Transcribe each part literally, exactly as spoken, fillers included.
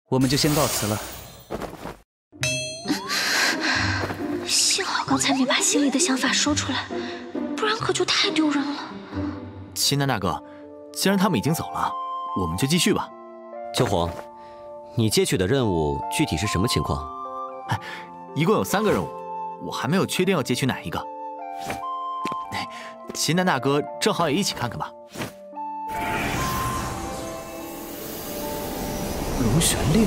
我们就先告辞了。 幸好刚才没把心里的想法说出来，不然可就太丢人了。 秦南大哥，既然他们已经走了，我们就继续吧。 秋红，你接取的任务具体是什么情况？ 哎，一共有三个任务，我还没有确定要接取哪一个。哎，秦南大哥正好也一起看看吧。 龙玄令，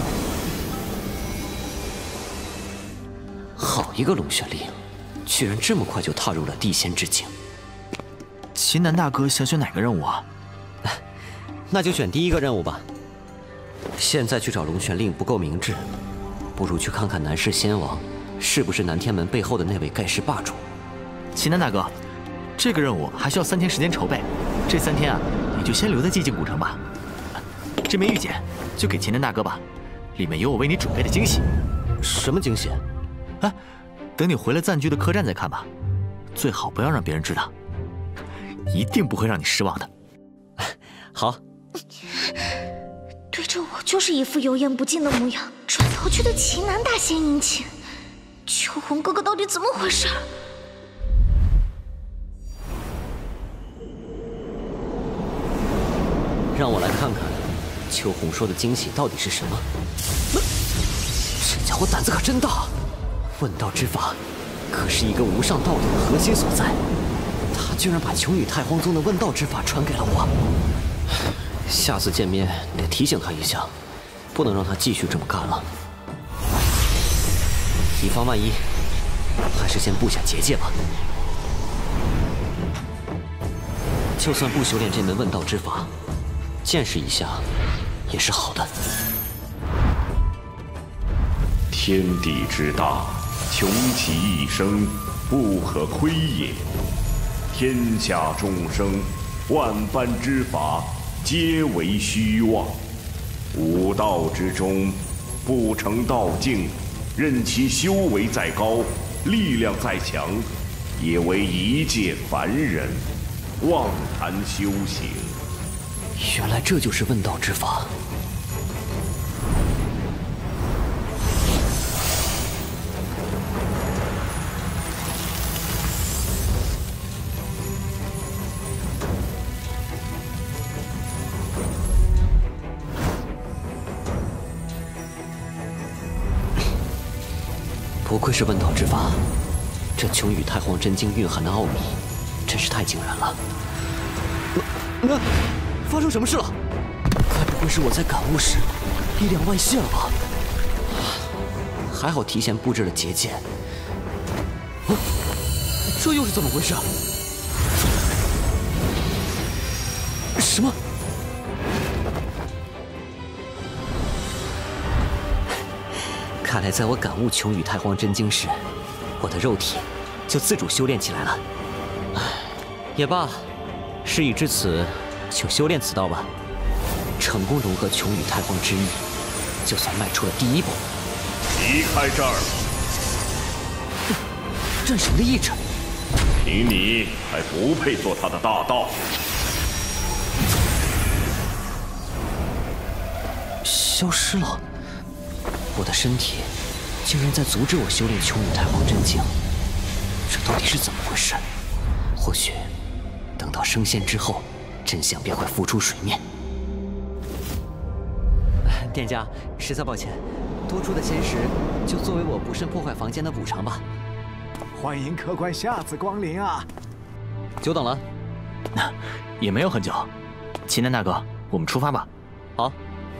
好一个龙玄令，居然这么快就踏入了地仙之境。 秦南大哥想选哪个任务啊？ 那就选第一个任务吧。现在去找龙玄令不够明智，不如去看看南市仙王是不是南天门背后的那位盖世霸主。 秦南大哥，这个任务还需要三天时间筹备，这三天啊，你就先留在寂静古城吧。这枚玉简就给秦南大哥吧，里面有我为你准备的惊喜。 什么惊喜？ 哎，等你回了暂居的客栈再看吧，最好不要让别人知道，一定不会让你失望的。 好。 对着我就是一副油盐不进的模样，转头去对秦南大仙殷勤。秋红哥哥到底怎么回事？ 让我来看看秋红说的惊喜到底是什么。这家伙胆子可真大，问道之法可是一个无上道统的核心所在，他居然把琼宇太荒宗的问道之法传给了我。下次见面得提醒他一下，不能让他继续这么干了。以防万一，还是先布下结界吧。就算不修炼这门问道之法，见识一下也是好的。 天地之大，穷其一生，不可窥也。天下众生，万般之法，皆为虚妄。武道之中，不成道境，任其修为再高，力量再强，也为一介凡人，妄谈修行。 原来这就是问道之法。不愧是问道之法，这琼宇太荒真经蕴含的奥秘，真是太惊人了。那、呃、发生什么事了？该不会是我在感悟时力量外泄了吧？还好提前布置了结界。啊，这又是怎么回事？什么？看来，在我感悟琼宇太荒真经时，我的肉体就自主修炼起来了。唉，也罢，事已至此，就修炼此道吧。成功融合琼宇太荒之意，就算迈出了第一步。 离开这儿！ 战神的意志， 凭你还不配做他的大道。 消失了。我的身体竟然在阻止我修炼琼宇太荒真经，这到底是怎么回事？或许等到升仙之后，真相便会浮出水面。店家，实在抱歉，多出的仙石就作为我不慎破坏房间的补偿吧。 欢迎客官下次光临啊！ 久等了。 也没有很久。秦南大哥，我们出发吧。 好。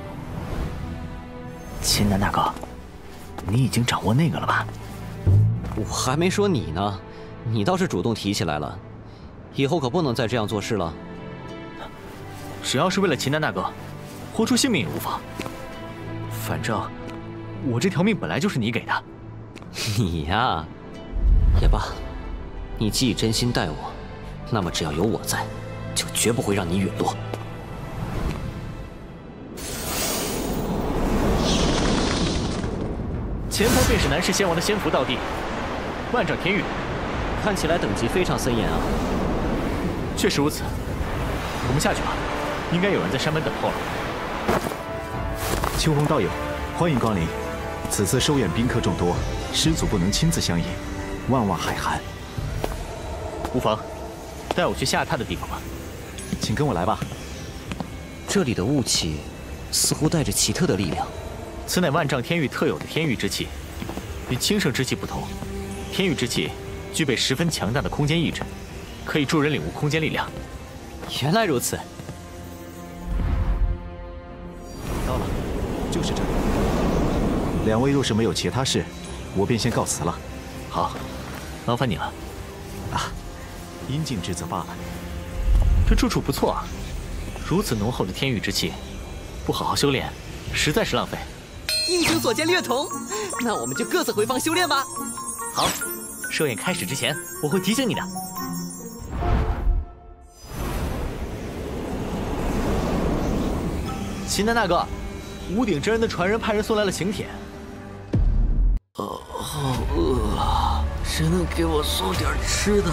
秦南大哥，你已经掌握那个了吧？ 我还没说你呢，你倒是主动提起来了，以后可不能再这样做事了。 只要是为了秦南大哥，豁出性命也无妨。反正我这条命本来就是你给的。 你呀，也罢，你既已真心待我，那么只要有我在，就绝不会让你陨落。 前方便是南市仙王的仙符道地，万丈天域， 看起来等级非常森严啊。 确实如此，我们下去吧，应该有人在山门等候了。 秋红道友， 欢迎光临。此次收演宾客众多，师祖不能亲自相迎，万望海涵。 无妨，带我去下榻的地方吧。 请跟我来吧。 这里的雾气似乎带着奇特的力量。 此乃万丈天域特有的天域之气，与清圣之气不同。天域之气具备十分强大的空间意志，可以助人领悟空间力量。 原来如此。 到了，就是这里。两位若是没有其他事，我便先告辞了。 好，麻烦你了。 啊，因尽之责罢了。 这住处不错啊，如此浓厚的天域之气，不好好修炼，实在是浪费。 英雄所见略同，那我们就各自回房修炼吧。 好，寿宴开始之前，我会提醒你的。秦南大哥，五鼎真人的传人派人送来了请帖。 哦，好饿啊！谁能给我送点吃的？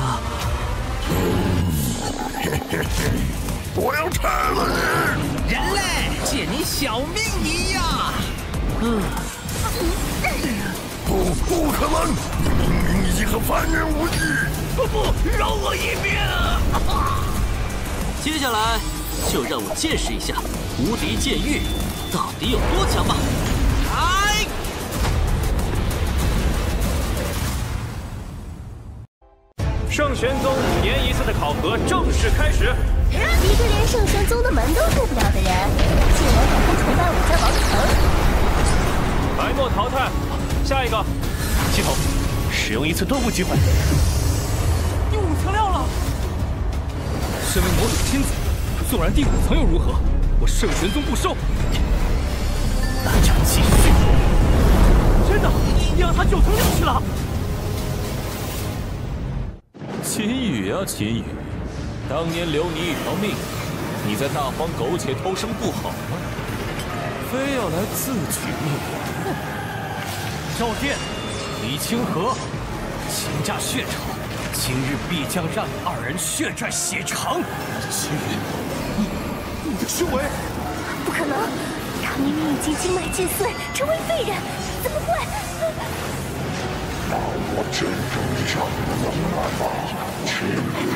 我要吃了你！ 人类，借你小命一样！嗯， 不，不可能！你明明已经和凡人无异。 不不，饶我一命！接下来就让我见识一下无敌剑域到底有多强吧！来！ 圣玄宗五年一次的考核正式开始。 一个连圣玄宗的门都入不了的人，竟然敢不崇拜我家王城！ 白墨淘汰，下一个。 系统，使用一次顿悟机会。 第五层料了。身为魔主亲子，纵然第五层又如何？我圣玄宗不收。 那就继续。 真的，你让他九层六去了。秦羽啊，秦羽，当年留你一条命，你在大荒苟且偷生不好吗？非要来自取灭亡。赵殿，李清河，秦家血仇，今日必将让二人血债血偿。秦羽，你你的修为， 不可能，他明明已经经脉尽碎，成为废人，怎么会？ 那我真正让你能耐吧，秦羽。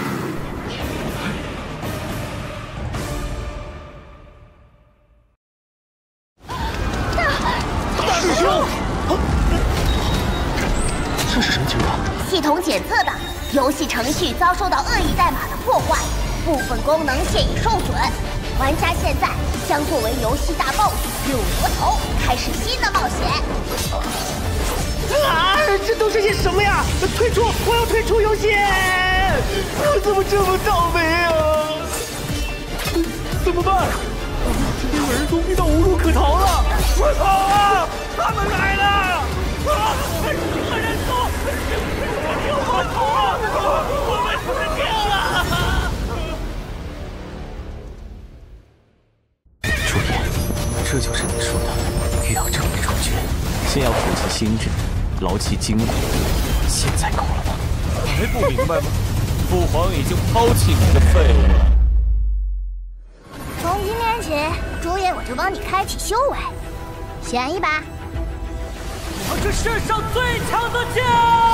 师兄， 这是什么情况？ 系统检测的游戏程序遭受到恶意代码的破坏，部分功能现已受损。玩家现在将作为游戏大 BOSS 六魔头，开始新的冒险。 啊！这都是些什么呀？退出！我要退出游戏！我怎么这么倒霉啊？怎么办？这边人都逼到无路可逃了！快跑啊！他们来了！啊！几个人多！快跑啊！我们死定了！ 朱颜，这就是你说的欲要成为主角，先要苦其心志。劳其筋骨，现在够了吗？ 还不明白吗？父皇已经抛弃你的废物了。 从今天起，朱爷我就帮你开启修为，选一把。 我是世上最强的剑！